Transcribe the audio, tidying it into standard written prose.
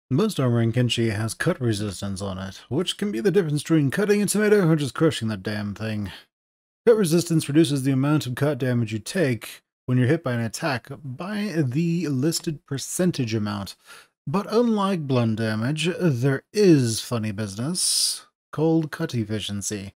Most armor in Kenshi has cut resistance on it, which can be the difference between cutting a tomato or just crushing the damn thing. Cut resistance reduces the amount of cut damage you take when you're hit by an attack by the listed percentage amount. But unlike blunt damage, there is funny business called cut efficiency.